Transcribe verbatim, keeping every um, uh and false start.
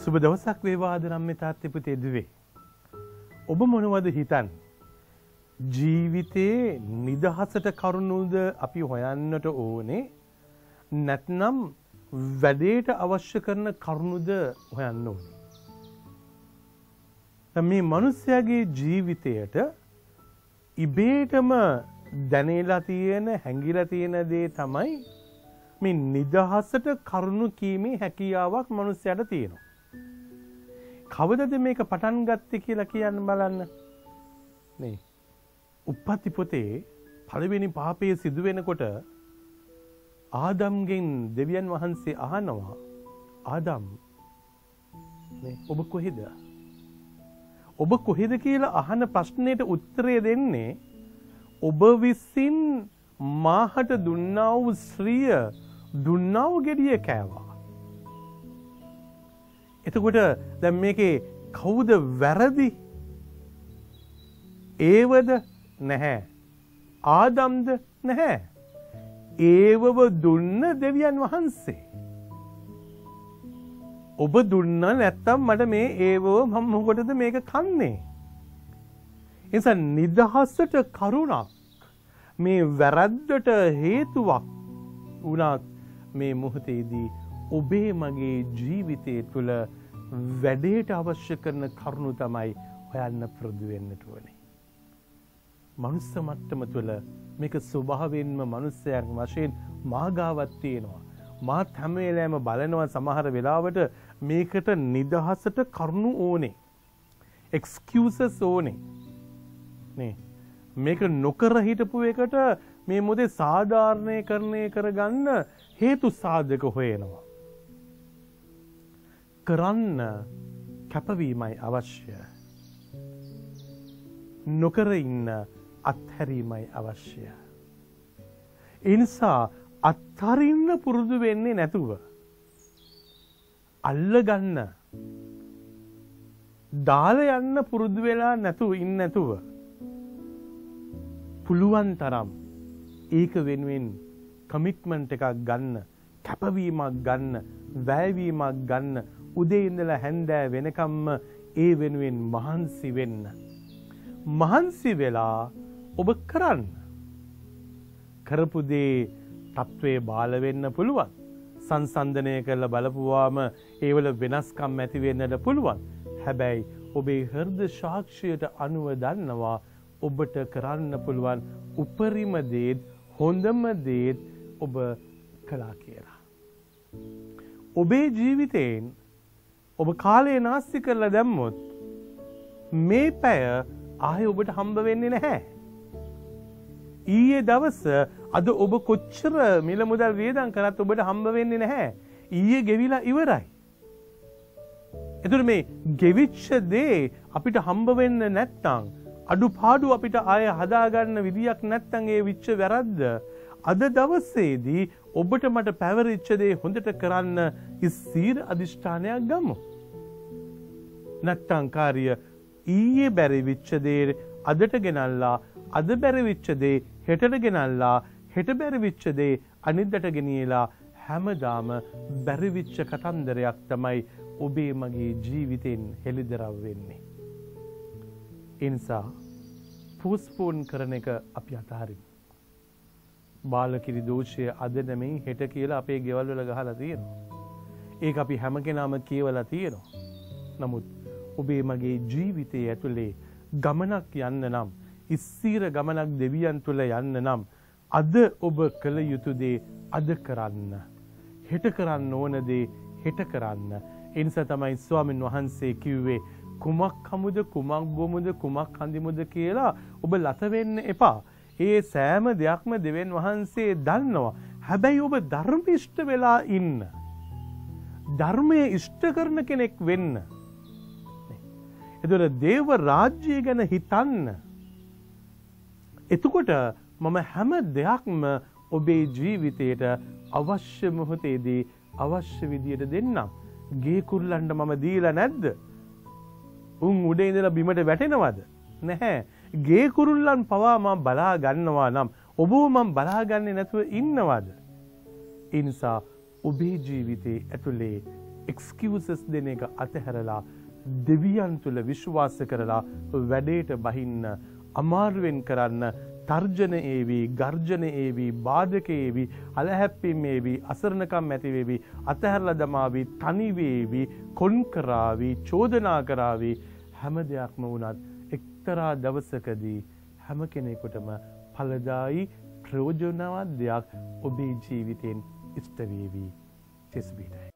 සුබ දවසක් වේවා අද නම් මේ තාත්තේ පුතේ දුවේ. ඔබ මොනවද හිතන්නේ? ජීවිතේ නිදහසට කරුණුද අපි හොයන්නට ඕනේ නැත්නම් වැඩේට අවශ්‍ය කරන කරුණුද හොයන්න ඕනේ? දැන් මේ මිනිස්යාගේ ජීවිතයට ඉබේටම දැනෙලා තියෙන හැංගිලා තියෙන දේ තමයි මේ නිදහසට කරුණු කීමේ හැකියාවක් මිනිස්යාට තියෙනවා. කවදද මේක පටන් ගත්තේ කියලා කියන්න බලන්න. නේ. උප්පත්ති පොතේ පළවෙනි පාපයේ සිදු වෙනකොට ආදම්ගෙන් දෙවියන් වහන්සේ අහනවා ආදම් නේ ඔබ කොහෙද? ඔබ කොහෙද කියලා අහන ප්‍රශ්නෙට උත්තරය දෙන්නේ ඔබ විසින් මාහට දුන්නා වූ ශ්‍රිය දුන්නා වූ ගෙඩිය කෑවා. එතකොට දැන් මේකේ කවුද වැරදි? ඒවද නැහැ. ආදම්ද නැහැ. ඒවව දුන්න දෙවියන් වහන්සේ. ඔබ දුන්න නැත්තම් මට මේ ඒවව මම මොකටද මේක කන්නේ? එනිසා නිදහසට කරුණක් මේ වැරද්දට හේතුවක් වුණත් මේ මොහොතේදී ඔබේ මගේ ජීවිතය තුළ වැඩේට අවශ්‍ය කරන කරුණු තමයි හොයන්න පුරුදු වෙන්නට ඕනේ. මනුස්ස මට්ටම තුළ මේක ස්වභාවයෙන්ම මනුස්සයෙක් වශයෙන් මාගාවක් තියෙනවා. මාත් හැම වෙලාවෙම බලනවා සමහර වෙලාවට මේකට නිදහසට කරුණු ඕනේ. එක්ස්කියුසස් ඕනේ. නේ මේක නොකර හිටපු එකට මේ මොදේ සාධාරණීකරණය කරගන්න හේතු සාධක හොයනවා. කරන්න කැපවීමයි අවශ්‍ය. නොකර ඉන්න අත්හැරීමයි අවශ්‍ය. ඒ නිසා අත්හරින්න පුරුදු වෙන්නේ නැතුව අල්ලගන්න දාලා යන්න පුරුදු වෙලා නැතුව ඉන්න නැතුව පුළුවන් තරම් ඒක වෙනුවෙන් කමිට්මන්ට් එකක් ගන්න, කැපවීමක් ගන්න, වැයවීමක් ගන්න, උදේ ඉඳලා හැන්දෑ වෙනකම්ම ඒ වෙනුවෙන් මහන්සි වෙන්න. මහන්සි වෙලා ඔබ කරන්න. කරපු දේ තත්වයේ බාල වෙන්න පුළුවන්. සංසන්දනය කරලා බලපුවාම ඒවල වෙනස්කම් ඇති වෙන්නට පුළුවන්. හැබැයි ඔබේ හෘද සාක්ෂියට අනුව දන්නවා ඔබට කරන්න පුළුවන් උපරිම දේත් හොඳම දේත් ඔබ කළා කියලා. ඔබේ ජීවිතයෙන් ඔබ කාලය නාස්ති කරලා දැම්මොත් මේ පැය ආයේ ඔබට හම්බ වෙන්නේ නැහැ. ඊයේ දවස අද ඔබ කොච්චර මිල මුදල් වියදම් කරත් ඔබට හම්බ වෙන්නේ නැහැ. ඊයේ ගෙවිලා ඉවරයි. එතකොට මේ ගෙවිච්ච දේ අපිට හම්බ වෙන්න නැත්නම් අඩුපාඩු අපිට ආය හදාගන්න විදියක් නැත්නම් ඒ විච්ච වැරද්ද අද දවසේදී ඔබට මට පැවරිච්ච දේ හොඳට කරන්න ස්ථීර අධිෂ්ඨානයක් ගමු. නැත්නම් කාර්ය ඊයේ බැරි විච්ච දේ අදට ගෙනල්ලා අද බැරි විච්ච දේ හෙටට ගෙනල්ලා හෙට බැරි විච්ච දේ අනිද්දට ගෙනියලා හැමදාම බැරි විච්ච කතන්දරයක් තමයි ඔබේ මගේ ජීවිතෙන් හෙළිදරව් වෙන්නේ. ඒ නිසා පෝස්ට්පෝන් කරන එක අපි අතහරිමු. බාලකිරි දෝෂය අද නෙමෙයි හෙට කියලා අපේ ගෙවල් වල ගහලා තියෙනවා. ඒක අපි හැම කෙනාම කියවලා තියෙනවා. නමුත් ඔබේ මගේ ජීවිතයේ ඇතුලේ ගමනක් යන්න නම් ස්ථීර ගමනක් දෙවියන් තුල යන්න නම් අද ඔබ කළ යුතු දේ අද කරන්න. හෙට කරන්න ඕන දේ හෙට කරන්න. ඒ නිසා තමයි ස්වාමීන් වහන්සේ කිව්වේ කුමක් හමුද කුමක් බොමුද කුමක් හඳිමුද කියලා ඔබ ලත වෙන්න එපා. ඒ සෑම දෙයක්ම දෙවියන් වහන්සේ දන්නවා. හැබැයි ඔබ ධර්ම ඉෂ්ට වෙලා ඉන්න. ධර්මයේ ඉෂ්ට කරන කෙනෙක් වෙන්න. එතකොට දේව රාජ්‍යය ගැන හිතන්න. එතකොට මම හැම දෙයක්ම ඔබේ ජීවිතයට අවශ්‍ය මොහොතේදී අවශ්‍ය විදියට දෙන්නම්. ගේ කුරුල්ලන්ට මම දීලා නැද්ද? උන් උඩේ ඉඳලා බිමට වැටෙනවද? නැහැ. ගේ කුරුල්ලන් පවා මම බලා ගන්නවා නම් ඔබව මම බලාගන්නේ නැතුව ඉන්නවද? ඒ නිසා ඔබේ ජීවිතයේ ඇතුලේ එක්ස්කියුසස් දෙන එක අතහැරලා දෙවියන් තුල විශ්වාස කරලා වැඩේට බහින්න, අමාරුවෙන් කරන්න, තර්ජන ඒවි, ගර්ජන ඒවි, බාධක ඒවි, අලහැප්පීම් ඒවි, අසරණකම් ඇති වේවි, අතහැරලා දමාවි, තනි වේවි, කොන් කරાવી, චෝදනා කරાવી, හැම දෙයක්ම වුණත් එක්තරා දවසකදී හැම කෙනෙකුටම ඵලදායි ප්‍රයෝජනවත් දෙයක් ඔබේ ජීවිතෙන් ඉෂ්ට වේවි. චෙස්බීටයි.